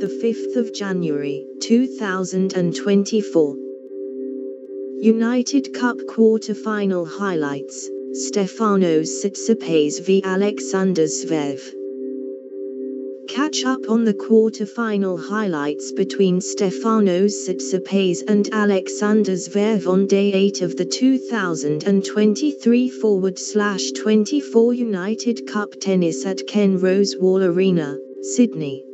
5th of January, 2024. United Cup quarterfinal highlights: Stefanos Tsitsipas v Alexander Zverev. Catch up on the quarterfinal highlights between Stefanos Tsitsipas and Alexander Zverev on Day 8 of the 2023/24 United Cup tennis at Ken Rosewall Arena, Sydney.